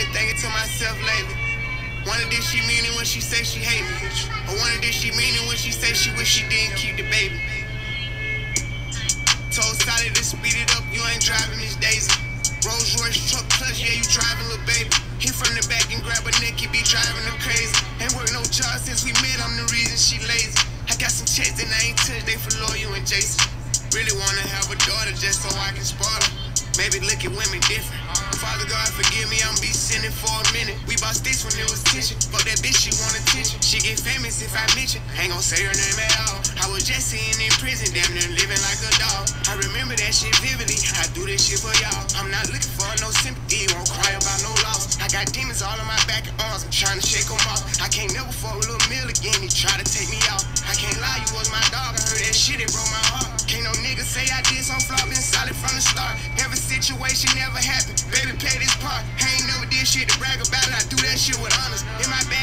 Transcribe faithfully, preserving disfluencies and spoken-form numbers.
been thinking to myself lately. Wonder did she mean it when she say she hate me? Or wonder did she mean it when she say she wish she didn't keep the baby? Told Solid to speed it up, you ain't driving Miss Daisy. Rolls Royce truck clutch, yeah, you driving, little baby. Hit from the back and grab a neck, he be driving them crazy. Ain't worked no job since we met, I'm the reason she lazy. I got some checks and I ain't touched, they for Loyal and Jason. Really wanna have a daughter just so I can spoil her. Maybe look at women different. Father God, forgive me, I'm be sinning for a minute. We bought sticks when it was tension. Fuck that bitch, she want attention. She get famous if I mention. Ain't gon' say her name at all. I was just sitting in prison, damn near living like a dog. I remember that shit vividly. I do this shit for y'all. I'm not looking for no sympathy, won't cry about no loss. I got demons all on my back and arms, I'm trying to shake them off. I can't never fuck with Lil Mill again, he try to take me out. I can't lie, you was my dog, I heard that shit, it broke my heart. Can't no nigga say I did some flop, been solid from the start. Every situation never happened, baby play this part. I ain't never did shit to brag about it, I do that shit with honors. In my bag